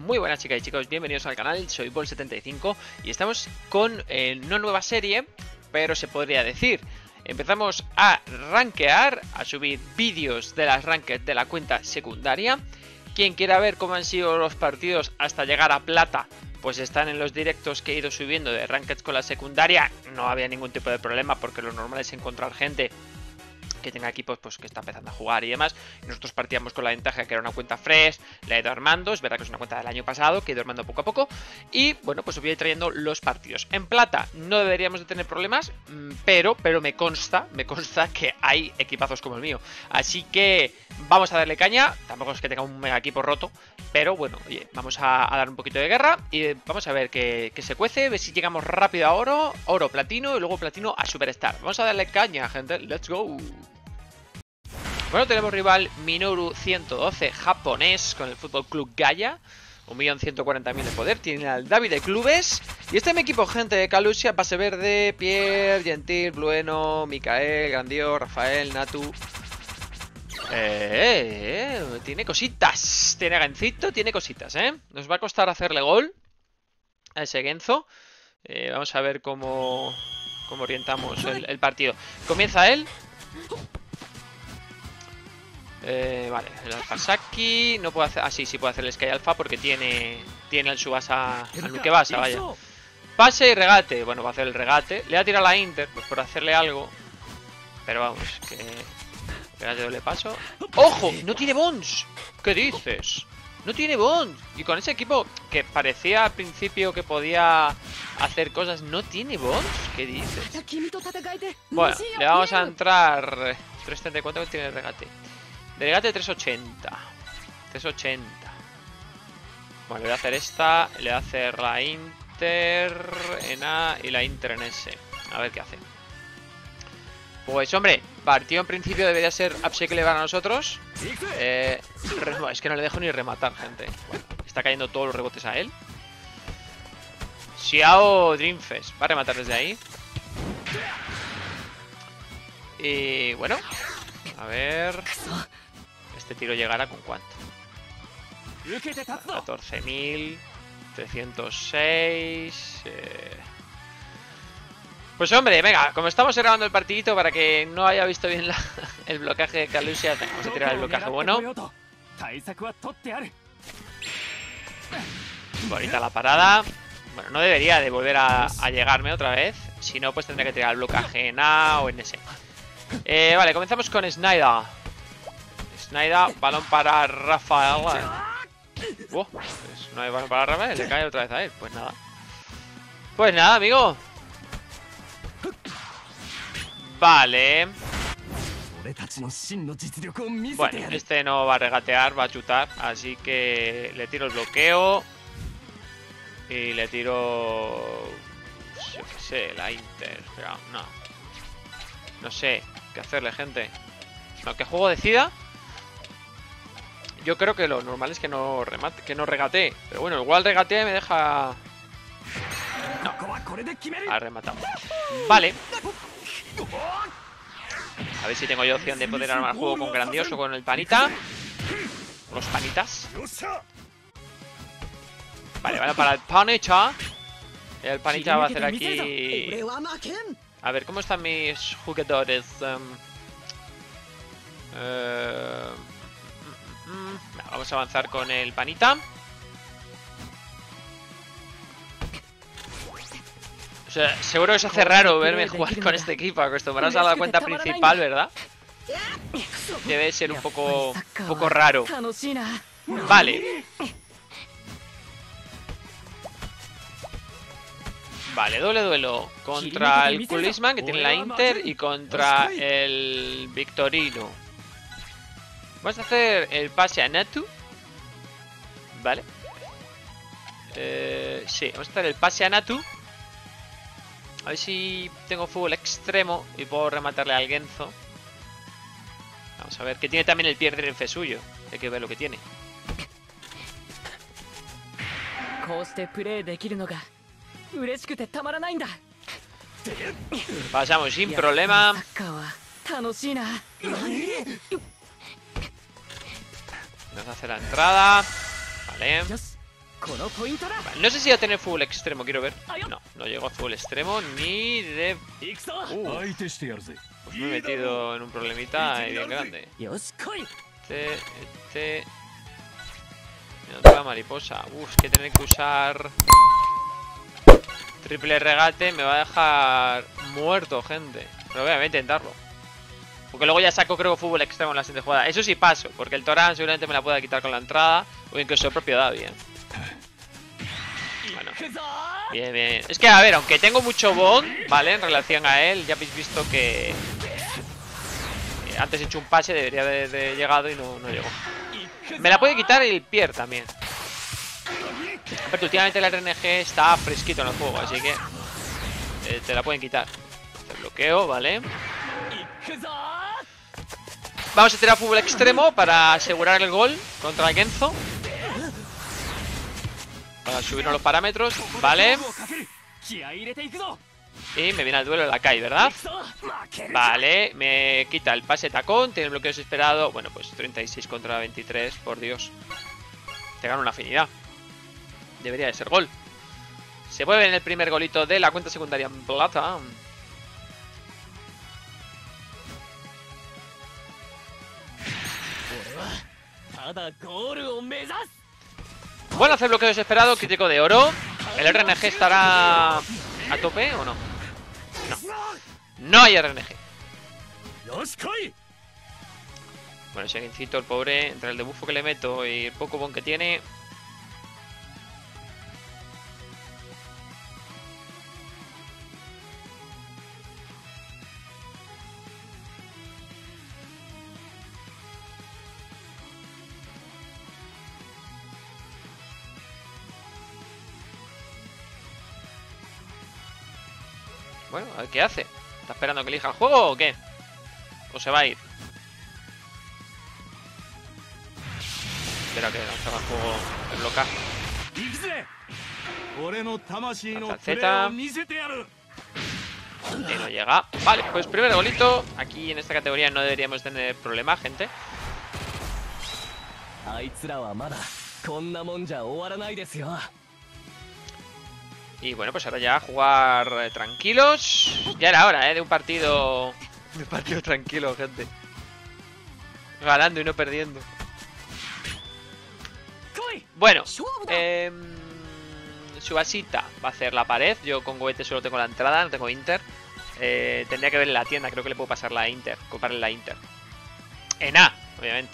Muy buenas chicas y chicos, bienvenidos al canal, soy Bol75 y estamos con una nueva serie, pero se podría decir, empezamos a rankear, a subir vídeos de las ranked de la cuenta secundaria. Quien quiera ver cómo han sido los partidos hasta llegar a plata, pues están en los directos que he ido subiendo de ranked con la secundaria. No había ningún tipo de problema porque lo normal es encontrar gente que tenga equipos pues que está empezando a jugar y demás. Y nosotros partíamos con la ventaja que era una cuenta fresh, la he ido armando, es verdad que es una cuenta del año pasado, que he ido armando poco a poco. Y bueno, pues os voy a ir trayendo los partidos. En plata no deberíamos de tener problemas, pero me consta que hay equipazos como el mío. Así que vamos a darle caña, tampoco es que tenga un mega equipo roto, pero bueno, oye, vamos a dar un poquito de guerra y vamos a ver qué se cuece, ver si llegamos rápido a oro, platino y luego platino a superstar. Vamos a darle caña, gente, let's go. Bueno, tenemos rival Minoru 112 japonés con el Fútbol Club Gaia, 1.140.000 de poder. Tiene al David de clubes. Y este es mi equipo, gente, de Calusia, Pase Verde, Pierre, Gentil, Blueno, Micael, Grandio, Rafael, Natu. Tiene cositas. Tiene Gencito, tiene cositas, Nos va a costar hacerle gol a ese Genzo. Vamos a ver cómo orientamos el partido. Comienza él. Vale, el Alpha Saki no puede hacer. Ah, sí puede hacer el Sky Alpha porque tiene el Subasa, al Nukebasa, vaya. Pase y regate. Bueno, va a hacer el regate. Le va a tirar a la Inter, pues por hacerle algo. Pero vamos, que. Regate doble paso. ¡Ojo! ¡No tiene Bones! ¿Qué dices? No tiene Bones. Y con ese equipo que parecía al principio que podía hacer cosas, ¿no tiene Bones? ¿Qué dices? Bueno, le vamos a entrar 334 que tiene el regate. De regate 380. 380. Bueno, le voy a hacer esta. Le voy a hacer la Inter en A y la Inter en S. A ver qué hace. Pues hombre, partido en principio debería ser upcycle para nosotros. Es que no le dejo ni rematar, gente. Bueno, está cayendo todos los rebotes a él. Xiao Dreamfest. Va a rematar desde ahí. Y bueno, a ver. Este tiro llegará con cuánto. 14.306. Pues hombre, venga, como estamos grabando el partidito, para que no haya visto bien el bloqueaje de Calusia, vamos a tirar el bloqueaje bueno. Bonita la parada. Bueno, no debería de volver a llegarme otra vez. Si no, pues tendré que tirar el bloqueaje en A o en S. Vale, comenzamos con Snyder. Snyder, balón para Rafael. Pues no hay balón para Rafael, le cae otra vez a él. Pues nada. Pues nada, amigo. Vale. Bueno, este no va a regatear, va a chutar. Así que le tiro el bloqueo. Y le tiro... yo qué sé, la Inter. Pero no. No sé qué hacerle, gente. No, que juego decida. Yo creo que lo normal es que no remate, que no regatee. Pero bueno, igual regatea y me deja... No, ha rematado. Vale. A ver si tengo yo opción de poder armar el juego con Grandioso, con el Panita. Los Panitas. Vale, vale, para el Panita. El Panita va a hacer aquí... A ver, ¿cómo están mis jugadores? Vamos a avanzar con el Panita. O sea, seguro que se hace raro verme jugar con este equipo. Acostumbrados a la cuenta principal, ¿verdad? Debe ser un poco raro. Vale. Vale, doble duelo contra el Kulisman, que tiene la Inter, y contra el Victorino. Vamos a hacer el pase a Natu. Vale. Sí, vamos a hacer el pase a Natu. A ver si tengo fútbol extremo y puedo rematarle al Genzo. Vamos a ver, que tiene también el Pierre en fe suyo. Hay que ver lo que tiene. Pasamos sin problema. Vamos a hacer la entrada. Vale. No sé si va a tener full extremo, quiero ver. No, no llegó a full extremo ni de... Pues me he metido en un problemita bien grande. Otra mariposa. Uf, que tener que usar... Triple regate me va a dejar muerto, gente. Pero voy a intentarlo. Porque luego ya saco, creo, fútbol extremo en la siguiente jugada. Eso sí paso, porque el Torán seguramente me la pueda quitar con la entrada. O incluso el propio Davi, ¿eh? Bueno. Bien, bien. Es que, a ver, aunque tengo mucho bond, ¿vale? En relación a él, ya habéis visto que... Antes he hecho un pase, debería haber llegado y no llegó. Me la puede quitar el Pierre también. Pero últimamente el RNG está fresquito en el juego, así que te la pueden quitar. Te bloqueo, ¿vale? Vamos a tirar fútbol extremo para asegurar el gol contra el Genzo. Para subirnos los parámetros, ¿vale? Y me viene al duelo la Kai, ¿verdad? Vale, me quita el pase tacón. Tiene el bloqueo desesperado. Bueno, pues 36 contra 23, por Dios. Te gana una afinidad. Debería de ser gol. Se mueve en el primer golito de la cuenta secundaria en plata. Bueno, hace bloqueo desesperado, crítico de oro. ¿El RNG estará a tope o no? No. No hay RNG. Bueno, ese Gencito, el pobre, entre el debufo que le meto y el poco bon que tiene... Bueno, a ver qué hace. ¿Está esperando que elija el juego o qué? ¿O se va a ir? Espera que lanzaba el juego el blocar. Z. Y no llega. Vale, pues primer golito. Aquí en esta categoría no deberíamos tener problema, gente. Y bueno, pues ahora ya jugar tranquilos. Ya era hora, de un partido... De un partido tranquilo, gente. Ganando y no perdiendo. Bueno, Subasita va a hacer la pared. Yo con Goethe solo tengo la entrada, no tengo Inter. Tendría que ver en la tienda, creo que le puedo pasar la Inter. Comprarle la Inter. En A, obviamente.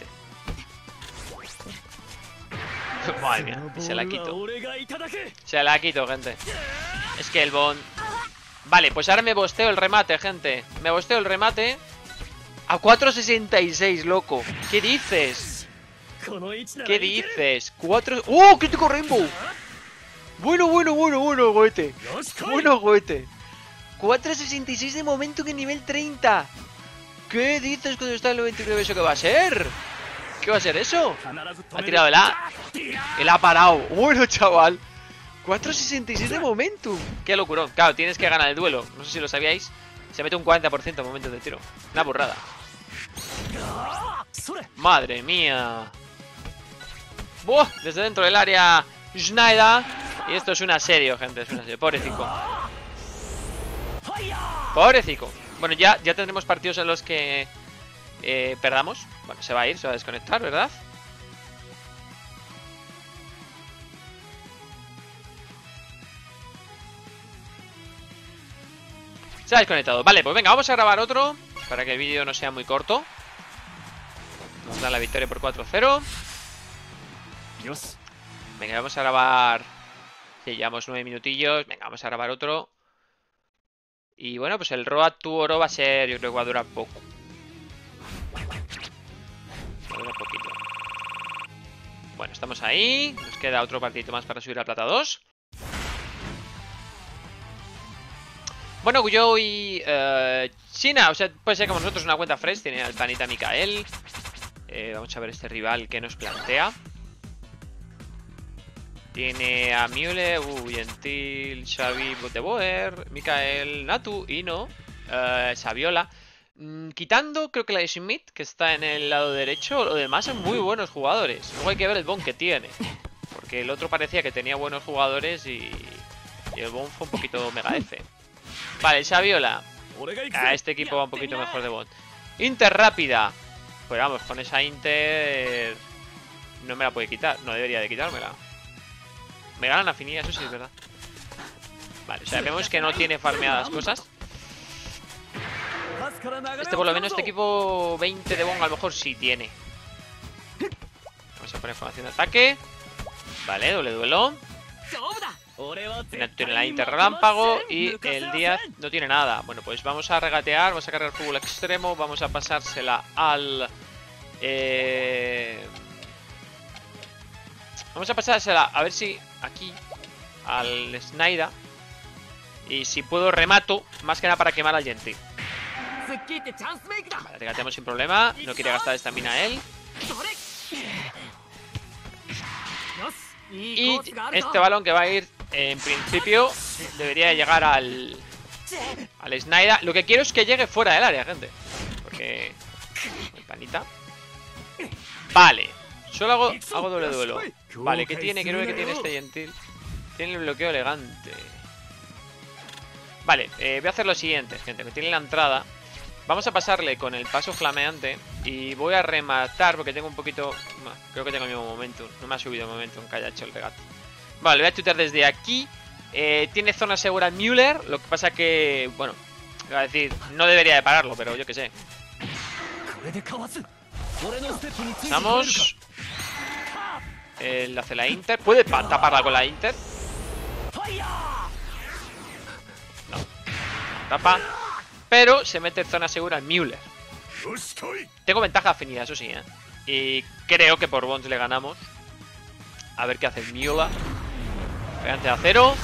Madre mía, se la quito. Se la quito, gente. Es que el Bond... Vale, pues ahora me bosteo el remate, gente. Me bosteo el remate. A 4.66, loco. ¿Qué dices? ¿Qué dices? 4... ¡Oh! ¡Crítico Rainbow! Bueno, Goethe. Bueno, Goethe. 4.66 de momento que nivel 30. ¿Qué dices cuando está el 99? ¿Eso qué va a ser? ¿Qué va a ser eso? Ha tirado el A. El A parado. Bueno, chaval. 4.66 de momentum. Qué locurón. Claro, tienes que ganar el duelo. No sé si lo sabíais. Se mete un 40% en momentos de tiro. Una burrada. Madre mía. Buah, desde dentro del área Schneider. Y esto es un asedio, gente. Es un asedio. Pobrecito. Pobrecito. Bueno, ya tendremos partidos en los que perdamos. Bueno, se va a ir, se va a desconectar, ¿verdad? Se ha desconectado. Vale, pues venga, vamos a grabar otro para que el vídeo no sea muy corto. Nos da la victoria por 4-0. Venga, vamos a grabar. Sí, llevamos 9 minutillos. Venga, vamos a grabar otro. Y bueno, pues el Road to Oro va a ser, yo creo que va a durar poco. Va a durar poquito. Bueno, estamos ahí. Nos queda otro partidito más para subir a Plata 2. Bueno, Guyo y China, o sea, puede ser como nosotros una cuenta fresh. Tiene al Tanita Mikael. Vamos a ver este rival que nos plantea. Tiene a Müller, Gentil, Xavi, Boteboer, Mikael, Natu, Ino, Saviola. Quitando, creo que la de Schmidt, que está en el lado derecho, lo demás son muy buenos jugadores. Luego hay que ver el bon que tiene. Porque el otro parecía que tenía buenos jugadores y el Bond fue un poquito mega F. Vale, Saviola. Este equipo va un poquito mejor de Bond. Inter rápida. Pues vamos, con esa Inter no me la puede quitar. No debería de quitármela. Me ganan afinidad, eso sí es verdad. Vale, o sea, vemos que no tiene farmeadas cosas. Este por lo menos, este equipo 20 de Bond a lo mejor sí tiene. Vamos a poner formación de ataque. Vale, doble duelo. Tiene la Inter relámpago y el Díaz no tiene nada. Bueno, pues vamos a regatear, vamos a cargar fútbol extremo, vamos a pasársela al... Vamos a pasársela a ver si aquí al Snyder. Y si puedo remato, más que nada para quemar al Gentil. Vale, regateamos sin problema. No quiere gastar estamina él. Y este balón que va a ir, en principio, debería llegar al Snyder. Lo que quiero es que llegue fuera del área, gente. Porque... Panita. Vale. Solo hago doble duelo. Vale, ¿qué tiene? Quiero ver qué tiene este Gentil. Tiene el bloqueo elegante. Vale, voy a hacer lo siguiente, gente. Que tiene la entrada. Vamos a pasarle con el paso flameante. Y voy a rematar porque tengo un poquito... Creo que tengo el mismo momentum. No me ha subido el momentum que haya hecho el regate. Vale, voy a chutar desde aquí. Tiene zona segura Müller. Lo que pasa que... Bueno, iba a decir, no debería de pararlo, pero yo qué sé. Vamos. Él hace la Inter. ¿Puede taparla con la Inter? No. Tapa. Pero se mete en zona segura en Müller. Tengo ventaja de afinidad, eso sí, y creo que por Bonds le ganamos. A ver qué hace Müller. Pegante de acero.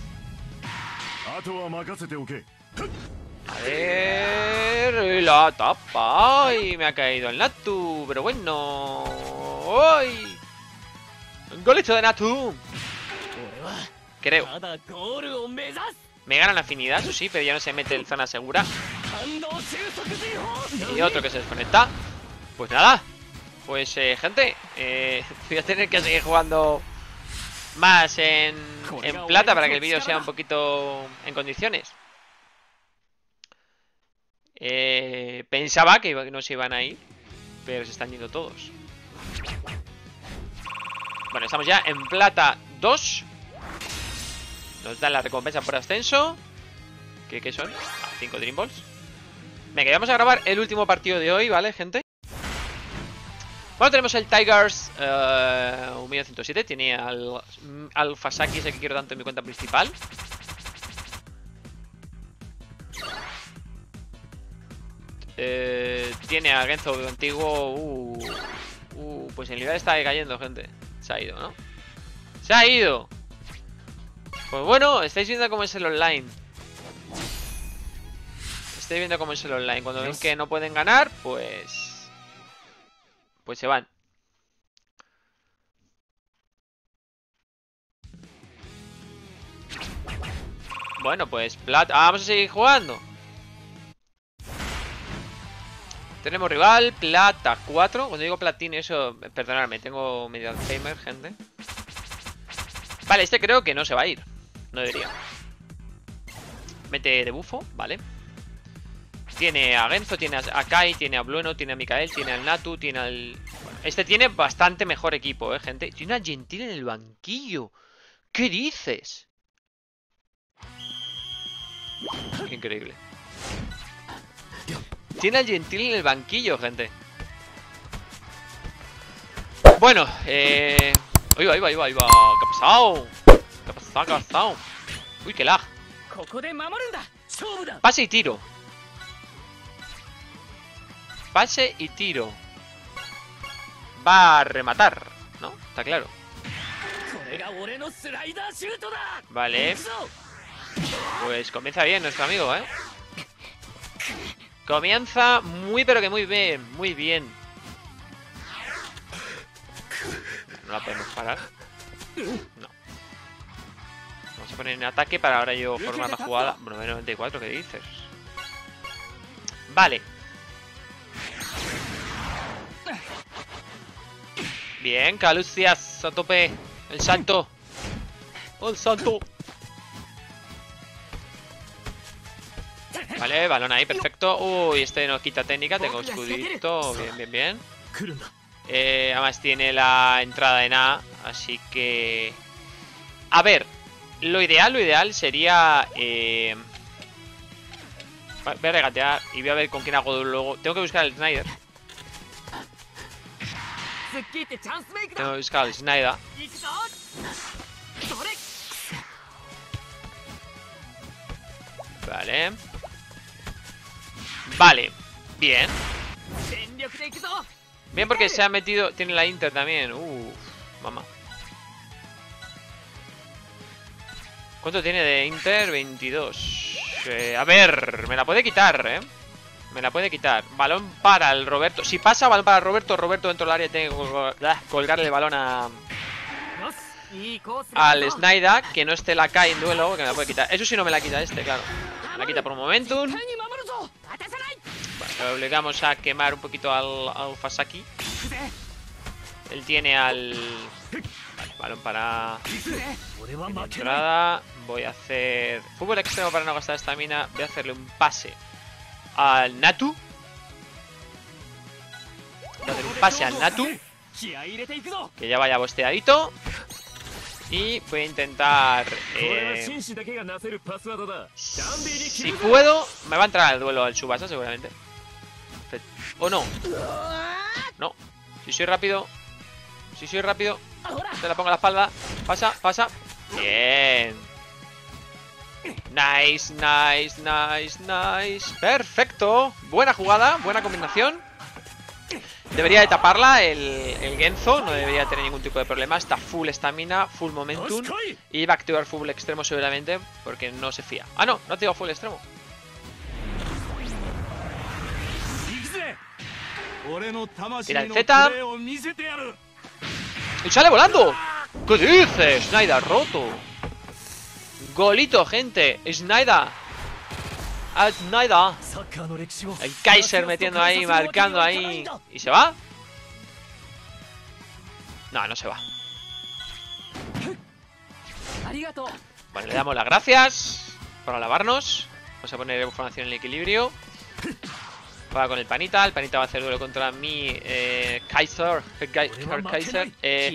A ver... La tapa. Y me ha caído el Natu. Pero bueno... ¡Uy! ¡Un golito de Natu! Creo. Me ganan afinidad, eso sí, pero ya no se mete en zona segura. Y otro que se desconecta. Pues nada. Pues gente, voy a tener que seguir jugando más en plata para que el vídeo sea un poquito en condiciones. Pensaba que no se iban a ir, pero se están yendo todos. Bueno, estamos ya en plata 2. Nos dan la recompensa por ascenso. ¿Qué son? 5 Dream Balls. Venga, vamos a grabar el último partido de hoy, ¿vale, gente? Bueno, tenemos el Tigers 1107. Tiene al Fasaki, ese que quiero tanto en mi cuenta principal. Tiene a Genzo antiguo. Pues el nivel está cayendo, gente. Se ha ido, ¿no? ¡Se ha ido! Pues bueno, estáis viendo cómo es el online. Estáis viendo cómo es el online. Cuando ven que no pueden ganar, pues se van. Bueno, pues plata. Vamos a seguir jugando. Tenemos rival, plata 4. Cuando digo platino, eso, perdonadme, tengo medio Alzheimer, gente. Vale, este creo que no se va a ir. No debería. Mete de bufo, vale. Tiene a Genzo, tiene a Kai, tiene a Blueno, tiene a Mikael, tiene al Natu, tiene al... Bueno, este tiene bastante mejor equipo, gente. Tiene una Gentil en el banquillo. ¿Qué dices? Increíble. Tiene al Gentil en el banquillo, gente. Bueno, Ahí va. ¿Qué ha pasado? ¿Qué ha pasado? Uy, qué lag. Pase y tiro. Pase y tiro. Va a rematar, ¿no? Está claro. Vale. Pues comienza bien nuestro amigo, ¿eh? Comienza muy pero que muy bien. Muy bien. No la podemos parar. No. Vamos a poner en ataque para ahora yo formar la jugada. Bueno, 94, ¿qué dices? Vale. Bien, Calucias a tope. El salto. ¡El salto! Vale, balón ahí, perfecto. Uy, este no quita técnica. Tengo escudito. Bien, bien, bien. Además tiene la entrada en A. Así que... A ver, lo ideal sería... Voy a regatear y voy a ver con quién hago luego. Tengo que buscar el Snyder. Tengo que buscar el Snyder. Vale. Vale. Bien. Bien porque se ha metido... Tiene la Inter también. Mamá. ¿Cuánto tiene de Inter? 22. A ver, me la puede quitar, ¿eh? Me la puede quitar. Balón para el Roberto. Si pasa, balón para Roberto. Roberto dentro del área tiene que colgarle el balón al Snyder. Que no esté la K en duelo, que me la puede quitar. Eso sí no me la quita este, claro. Me la quita por un momentum. Bueno, lo obligamos a quemar un poquito al Fasaki. Él tiene al... Vale, balón para... entrada. Voy a hacer... Fútbol extremo para no gastar estamina. Voy a hacerle un pase al Natu. Voy a hacer un pase al Natu. Que ya vaya bosteadito. Y voy a intentar... si puedo, me va a entrar al duelo al Tsubasa seguramente. ¿O no? No. Si soy rápido... Si soy rápido... Te la pongo a la espalda. Pasa, pasa. Bien. Nice, nice, nice, nice. Perfecto. Buena jugada, buena combinación. Debería de taparla el Genzo. No debería tener ningún tipo de problema. Está full estamina, full momentum. Y va a activar full extremo seguramente, porque no se fía. Ah, no, no activa full extremo. Tira el Z. ¡Y sale volando! ¿Qué dices? Snyder roto. Golito, gente. Snyder. Al Snyder. El Kaiser metiendo ahí, marcando ahí. ¿Y se va? No, no se va. Vale, le damos las gracias por alabarnos. Vamos a poner información en el equilibrio. Va con el panita va a hacer duelo contra mi Kaiser. Kaiser.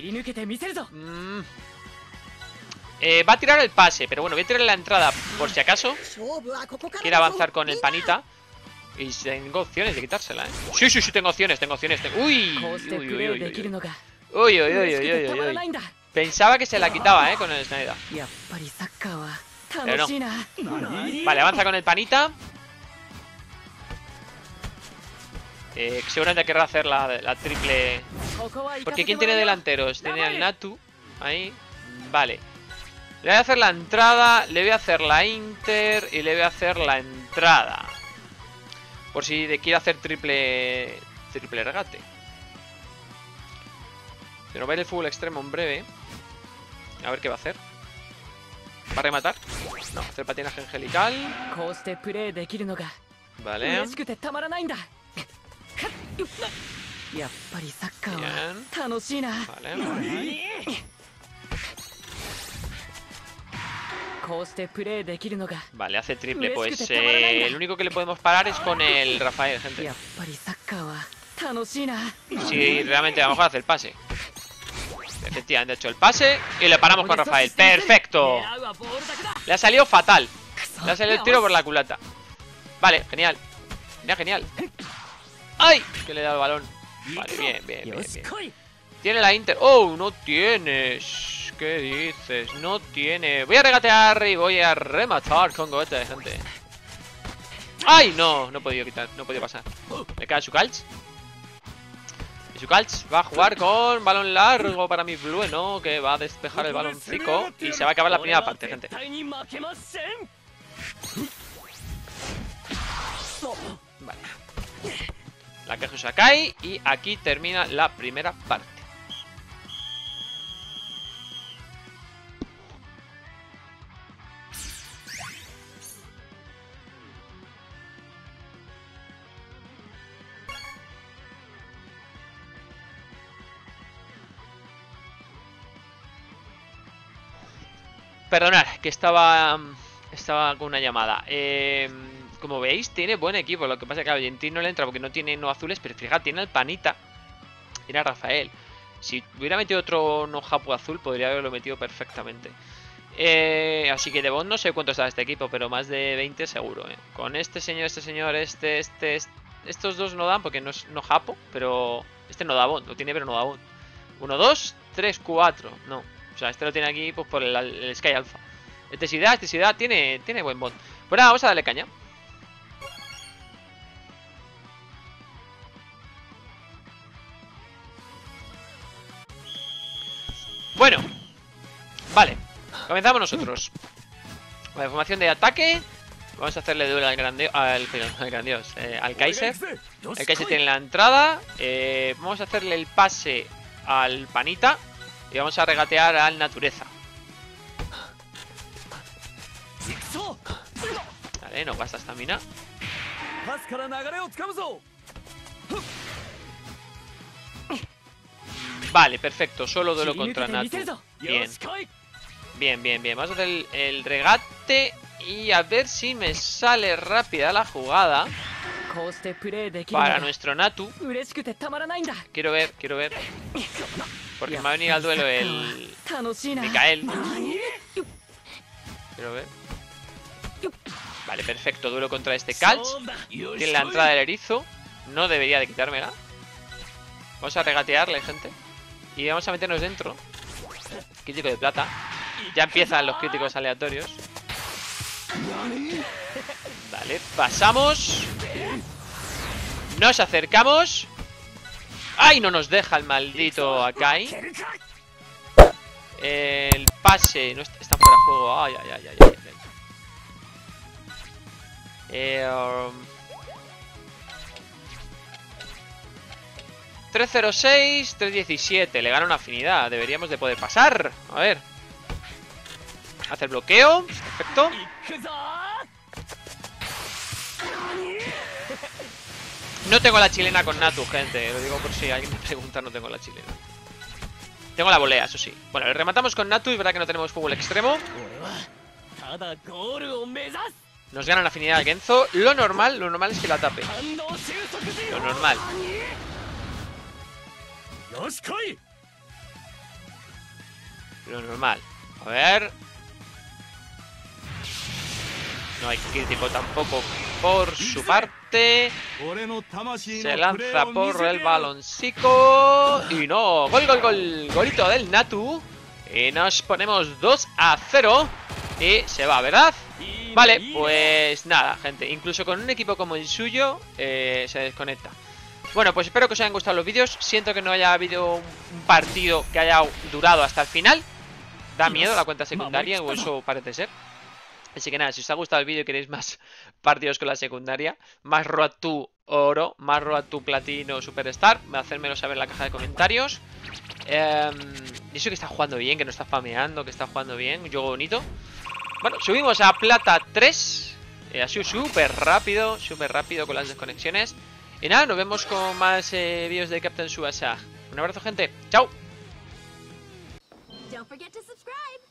Va a tirar el pase, pero bueno, voy a tirar la entrada por si acaso quiere avanzar con el panita. Y tengo opciones de quitársela, ¿eh? Sí, sí, sí, tengo opciones, Uy, uy, uy, uy, uy. Uy, uy, uy, uy, uy, uy. Pensaba que se la quitaba, con el Snyder. Pero no. Vale, avanza con el panita. Seguramente querrá hacer la triple. Porque ¿quién tiene delanteros? Tiene al Natu. Ahí. Vale. Le voy a hacer la entrada. Le voy a hacer la Inter. Y le voy a hacer la entrada. Por si quiere hacer triple regate. Se nos va a ir el fútbol extremo en breve. A ver qué va a hacer. ¿Va a rematar? No, hacer patinaje angelical. Vale. Bien. Vale, hace triple. Pues el único que le podemos parar es con el Rafael, gente. Si realmente a lo mejor hace el pase. Efectivamente ha hecho el pase y le paramos con Rafael. ¡Perfecto! Le ha salido fatal. Le ha salido el tiro por la culata. Vale, genial. Mira, genial. ¡Ay! Que le he dado el balón. Vale, bien, bien, bien, bien. Tiene la Inter. ¡Oh! No tienes. ¿Qué dices? No tiene. Voy a regatear y voy a rematar con gote, gente. ¡Ay! No, no he podido quitar. No he podido pasar. Me cae su calch. Y su calch va a jugar con balón largo para mi Blueno, que va a despejar el baloncico. Y se va a acabar la primera parte, gente. Vale. La Keiju Sakai. Y aquí termina la primera parte. Perdonad, que estaba con una llamada. Como veis, tiene buen equipo. Lo que pasa es que a Argentina no le entra porque no tiene no azules. Pero fíjate, tiene al Panita. Tiene a Rafael. Si hubiera metido otro no Japo azul, podría haberlo metido perfectamente. Así que de bond no sé cuánto está este equipo, pero más de 20 seguro. Con este señor, estos dos no dan porque no es no Japo, pero este no da bond. Lo tiene, pero no da bond. 1, 2, 3, 4. No. O sea, este lo tiene aquí pues por el Sky Alpha. Estesidad, tiene buen bond. Pues nada, vamos a darle caña. Bueno, vale. Comenzamos nosotros. La formación de ataque. Vamos a hacerle duelo al al Kaiser. El Kaiser tiene la entrada. Vamos a hacerle el pase al Panita. Y vamos a regatear al Natureza. Vale, no gasta estamina. Vale, perfecto. Solo duelo contra Natu. Bien. Vamos a hacer el regate. Y a ver si me sale rápida la jugada para nuestro Natu. Quiero ver. Porque me va a venir al duelo el Mikael. Quiero ver. Vale, perfecto. Duelo contra este Calch. Tiene la entrada del erizo. No debería de quitármela. Vamos a regatearle, gente. Y vamos a meternos dentro. Crítico de plata. Ya empiezan los críticos aleatorios. Vale, pasamos. Nos acercamos. ¡Ay! No nos deja el maldito Akai. El pase. No está fuera de juego. Ay. 306, 317. Le gana una afinidad. Deberíamos de poder pasar. A ver. Hacer bloqueo. Perfecto. No tengo la chilena con Natu, gente. Lo digo por si alguien me pregunta, no tengo la chilena. Tengo la volea, eso sí. Bueno, le rematamos con Natu. Es verdad que no tenemos fútbol extremo. Nos ganan afinidad al Genzo. Lo normal es que la tape. Lo normal. Lo normal. A ver. No hay crítico tampoco por su parte. Se lanza por el baloncico. Y no. Gol. Golito del Natu. Y nos ponemos 2-0. Y se va, ¿verdad? Vale, pues nada, gente. Incluso con un equipo como el suyo se desconecta. Bueno, pues espero que os hayan gustado los vídeos. Siento que no haya habido un partido que haya durado hasta el final. Da miedo la cuenta secundaria, o eso parece ser. Así que nada, si os ha gustado el vídeo y queréis más partidos con la secundaria, más Road to Oro, más Road to Platino Superstar, hacérmelo saber en la caja de comentarios. Y eso que está jugando bien, que no está spameando, que está jugando bien, un juego bonito. Bueno, subimos a Plata 3. Ha sido súper rápido con las desconexiones. Y nada, nos vemos con más vídeos de Captain Tsubasa. Un abrazo, gente. Chao.